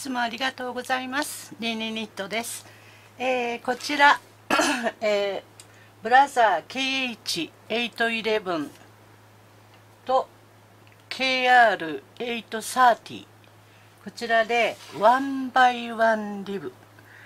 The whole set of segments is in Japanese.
つもありがとうございます。ニーニーニットです。こちら、ブラザー KH811 と KR830、こちらでワンバイワンリブ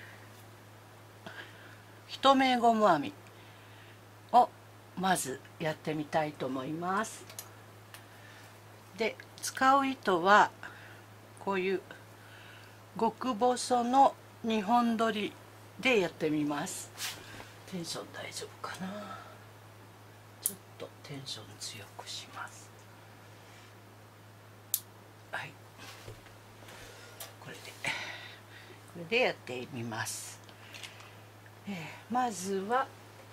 一目ゴム編みをまずやってみたいと思います。で、使う糸はこういう極細の2本取りでやってみます。テンション大丈夫かな。ちょっとテンション強くします。はい、これでやってみます。まずは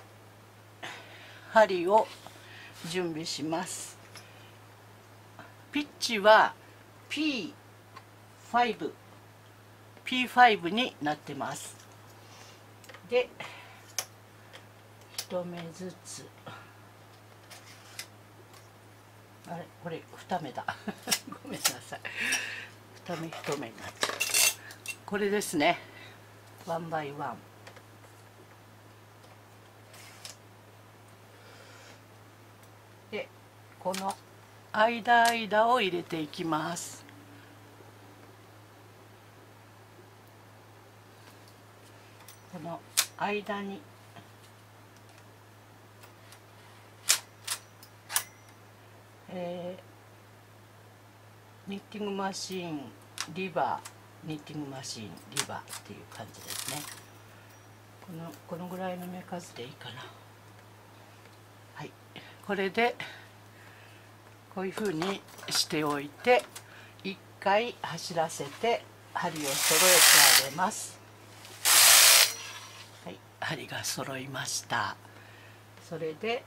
針を準備します。ピッチは P5 になってます。で、1目ずつ、あれこれ2目だごめんなさい、2目1目になっちゃう。これですね、ワンバイワン。で、この間を入れていきます。この間にニッティングマシーンリバー、ニッティングマシーンリバーっていう感じですね。このぐらいの目数でいいかな。はい、これでこういうふうにしておいて、一回走らせて針を揃えてあげます。はい、針が揃いました。それで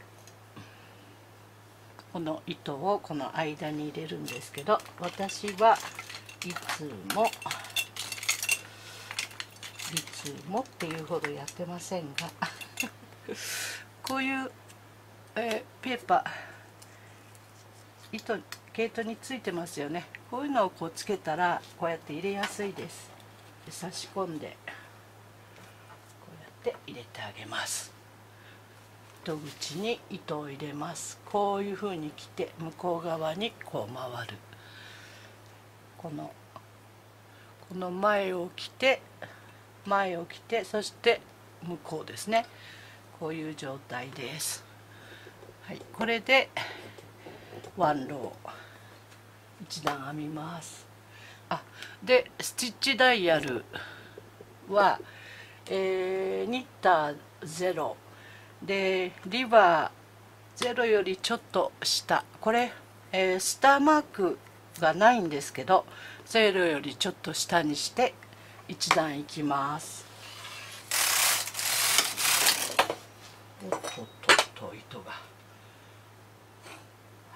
この糸をこの間に入れるんですけど、私はいつもっていうほどやってませんがこういう、ペーパー毛糸についてますよね。こういうのをこうつけたらこうやって入れやすいです。差し込んでこうやって入れてあげます。糸口に糸を入れます。こういうふうに来て向こう側にこう回る。この前を来てそして向こうですね。こういう状態です。はい、これでワンロー1段編みます。でスティッチダイヤルは、ニッター0でリバー0よりちょっと下、これ、スターマークがないんですけど、0よりちょっと下にして1段いきます。おっと糸が、はい、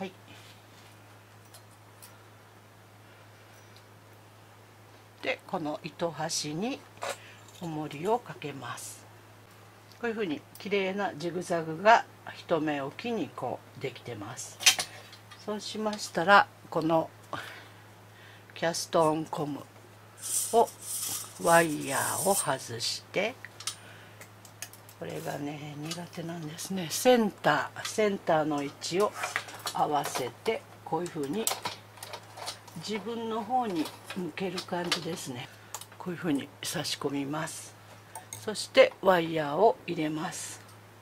でこの糸端に重りをかけます。こういうふうに綺麗なジグザグが一目おきにこうできてます。そうしましたら、このキャストオンコムをワイヤーを外して、これがね苦手なんですね。センターの位置を合わせて、こういうふうに自分の方に向ける感じですね。こういうふうに差し込みます。そしてワイヤーを入れます。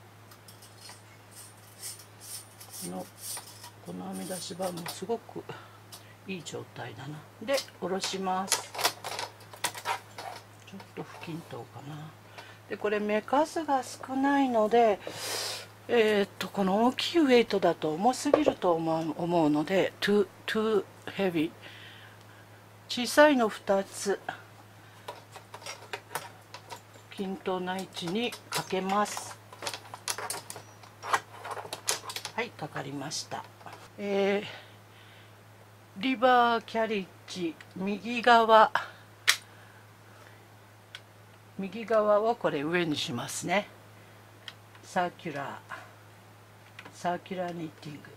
この編み出し板もすごくいい状態だな。で下ろします。ちょっと不均等かな。でこれ目数が少ないので、この大きいウェイトだと重すぎると思うので too heavy、 小さいの2つ均等な位置にかけます。はい、かかりました。リバーキャリッジ右側をこれ上にしますね。サーキュラーニッティング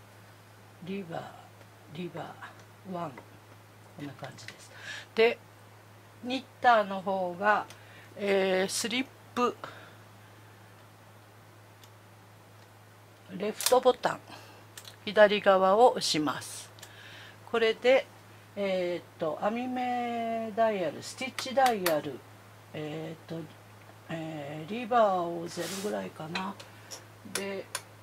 リバー1、こんな感じです。でニッターの方が、スリップレフトボタン左側を押します。これで編み目ダイヤルスティッチダイヤルリバーを0ぐらいかなで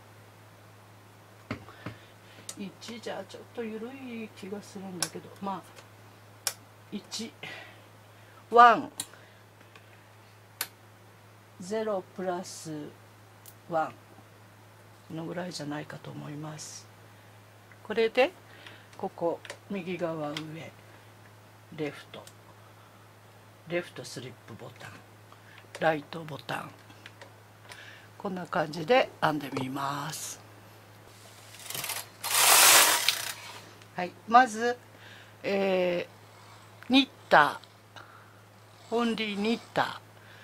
1じゃちょっと緩い気がするんだけど、まあ1 0プラス1のぐらいじゃないかと思います。これでここ右側上レフトスリップボタンライトボタンこんな感じで編んでみます。はい、まず、ニッターオンリーニッタ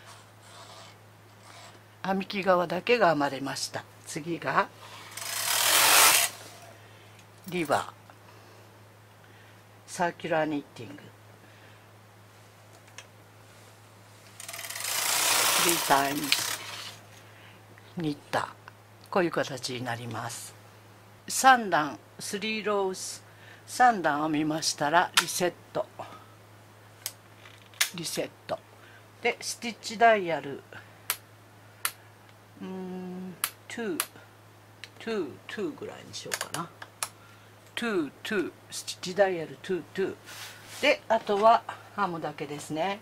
ー編み木側だけが編まれました。次がリバーサーキュラーニッティング3 times ニッターこういう形になります。3段3ローズ3段編みましたらリセットでスティッチダイヤル2ぐらいにしようかな2スティッチダイヤル2であとは編むだけですね。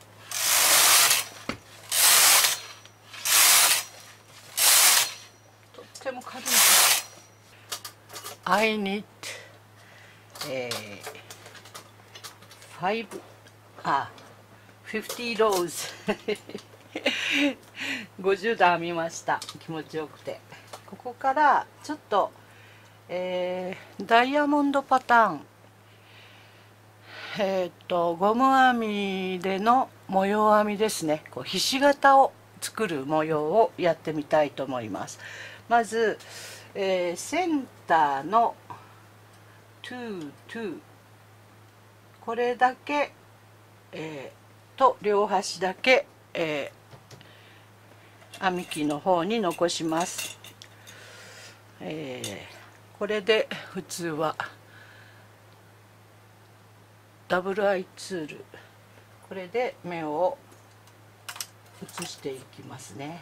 とっても軽いです。I need 50 rows 50段編みました。気持ちよくてここからちょっと、ダイヤモンドパターンゴム編みでの模様編みですね。こうひし形を作る模様をやってみたいと思います。まず、センターの2これだけ、と両端だけ、編み木の方に残します。これで普通はダブルアイツールこれで目を写していきますね。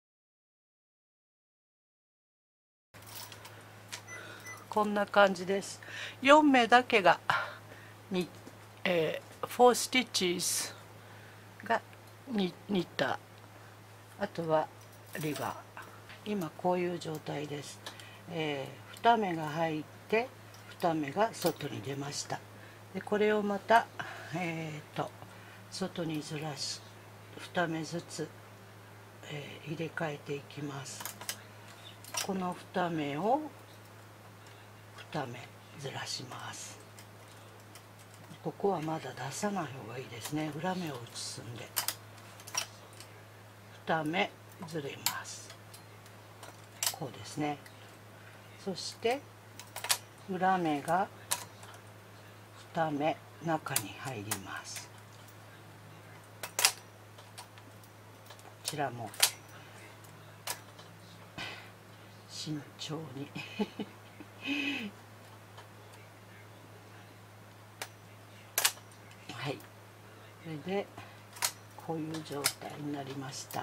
こんな感じです。4目だけが4スティッチがニッターあとはリバー今こういう状態です。2目が入って2目が外に出ました。でこれをまた、外にずらし2目ずつ、入れ替えていきます。この2目を2目ずらします。ここはまだ出さない方がいいですね。裏目を写すんで2目ずれます。こうですね。そして裏目が2目中に入ります。こちらも慎重にはい、それでこういう状態になりました。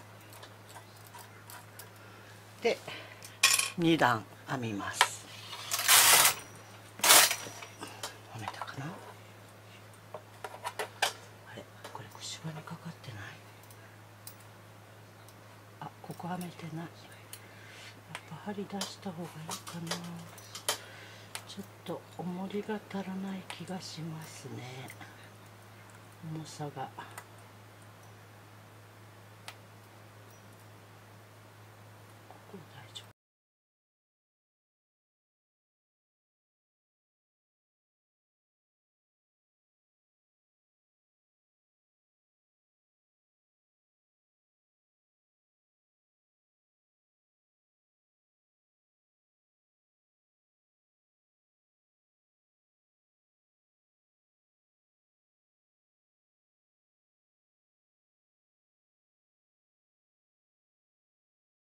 で2段編みます。編めたかな。あれこれくしばにかかってない。あここ編めてない。やっぱ針出した方がいいかな。ちょっと重りが足らない気がしますね。重さが。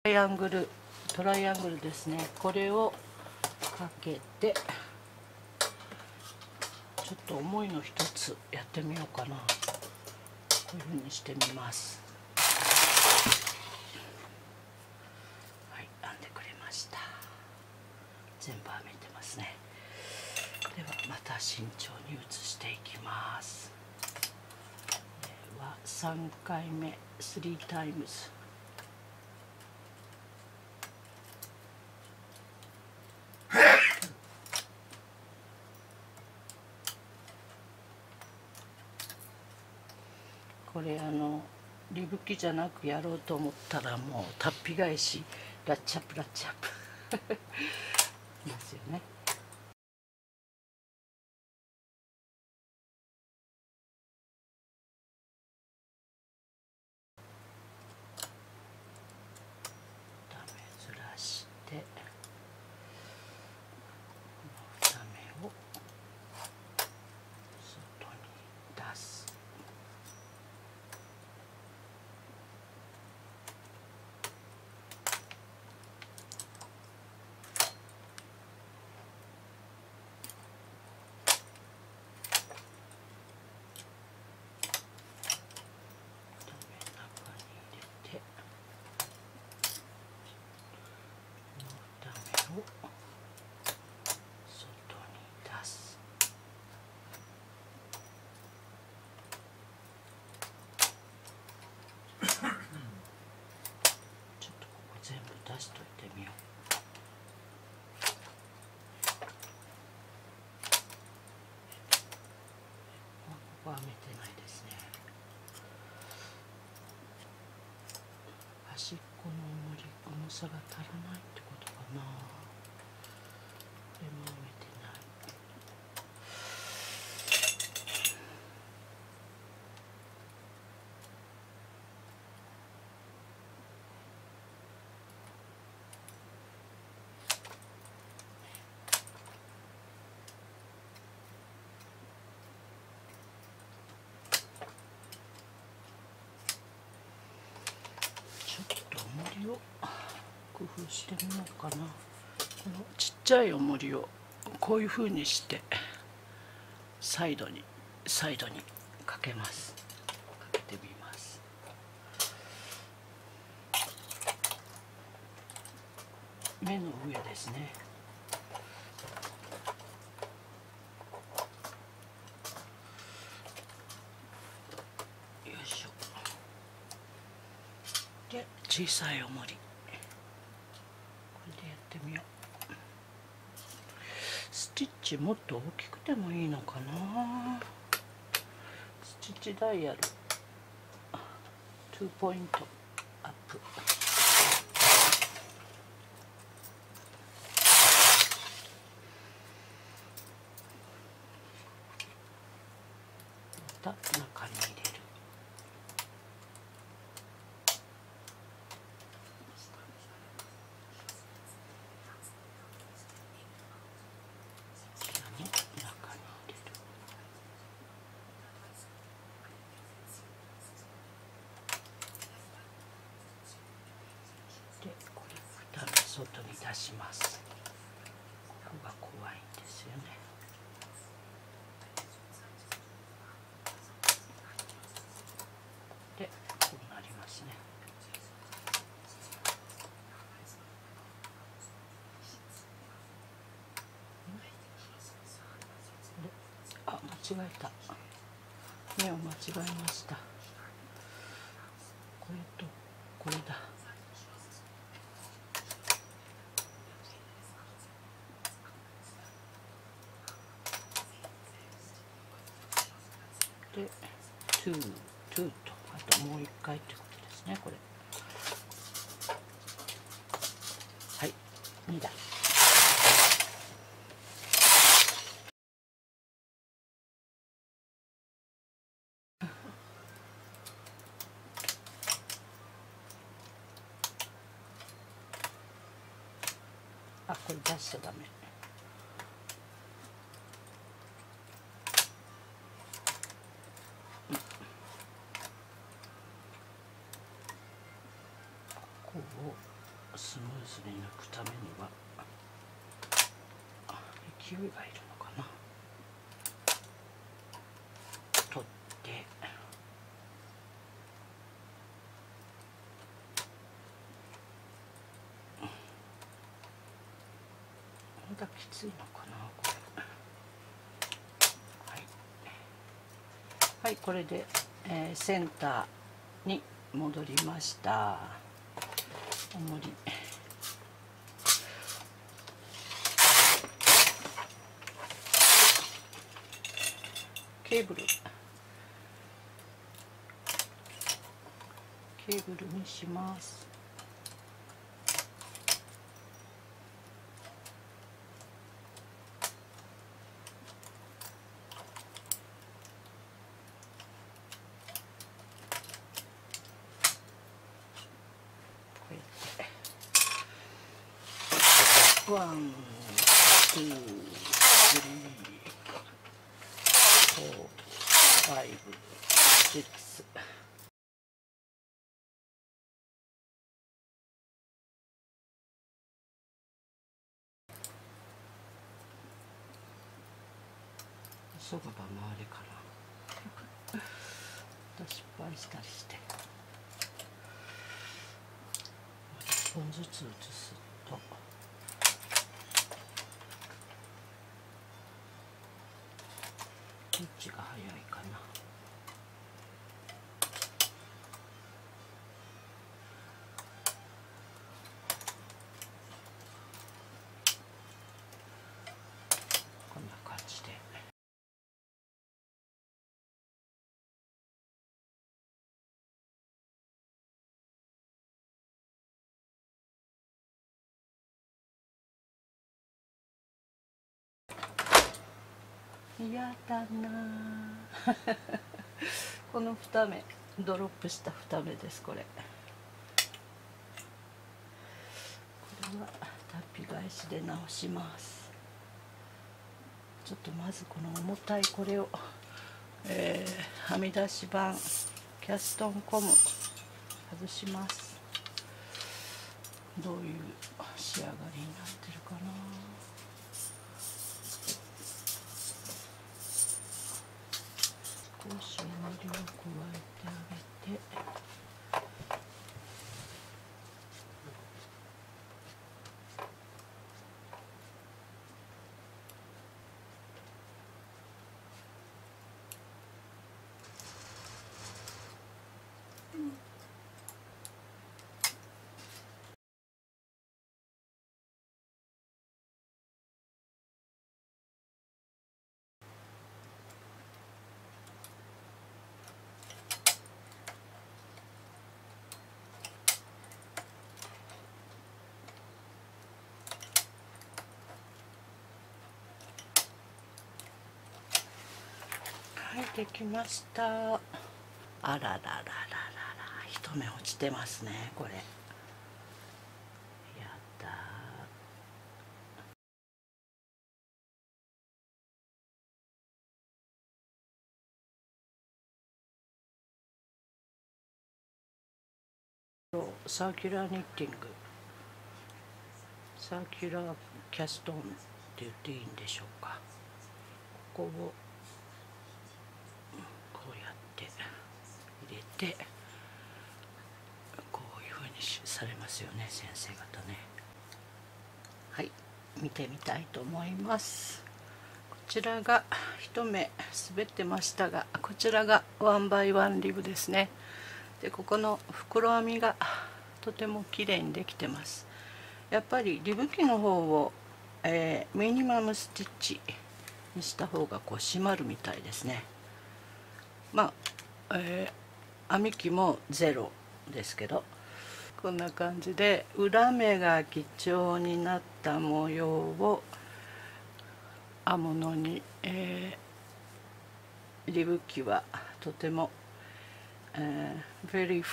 トライアングルですね。これをかけてちょっと重いの一つやってみようかな。こういう風にしてみます。はい、編んでくれました。全部編めてますね。ではまた慎重に移していきます。では3回目3 times。これリブキじゃなくやろうと思ったらもうタッピ返しラッチャップラッチャップですよね。2目ずらして2目を外に出す。全部出しといてみよう。ここは編めてないですね。端っこの重さが足らないってことかな。これも編めてない。ちょっと重りを工夫してみようかな。このちっちゃい重りをこういうふうにしてサイドにかけます。かけてみます。目の上ですね。よいしょ。で小さい重りこれでやってみよう。スティッチもっと大きくてもいいのかな。スティッチダイヤル2ポイントアップ。また中に入れる。でこれ2目外に出します。ここが怖いんですよね。でこうなりますね。あ、間違えた。目を間違えました。これとこれだ。で2とあともう1回ってことですね。これはい2だ。あ、これ出しちゃダメ。こうスムーズに抜くためには勢いがいるのかな。取ってまだきついのかなこれ。はい、はい、これで、センターに戻りました。重りケーブルにします。ワン、ツー、スリー、フォー、ファイブ、シックス。そばば回れかな。失敗したりして。1本ずつ移すと。どっちが早いかな。こんな感じで。嫌だなこの2目ドロップした2目です。これはタッピ返しで直します。ちょっとまずこの重たいこれを、はみ出し板キャストンコム外します。どういう仕上がりになってるかな。少し重りを加えてあげて、はい、できました。あらららららら、一目落ちてますねこれ。やったー。サーキュラーニッティング、サーキュラーキャストンって言っていいんでしょうか。ここをこうやって入れて、こういうふうにされますよね、先生方ね。はい、見てみたいと思います。こちらが一目滑ってましたが、こちらがワンバイワンリブですね。でここの袋編みがとても綺麗にできてます。やっぱりリブ機の方を、ミニマムスティッチにした方がこう締まるみたいですね。まあ、編み機もゼロですけど、こんな感じで裏目が基調になった模様を編むのに、リブ機はとても、very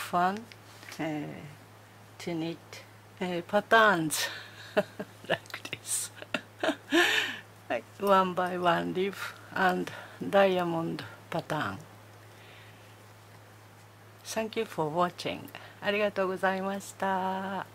fun、to knit、patterns like this はい、one by one leaf and diamond pattern。 Thank you for watching。 ありがとうございました。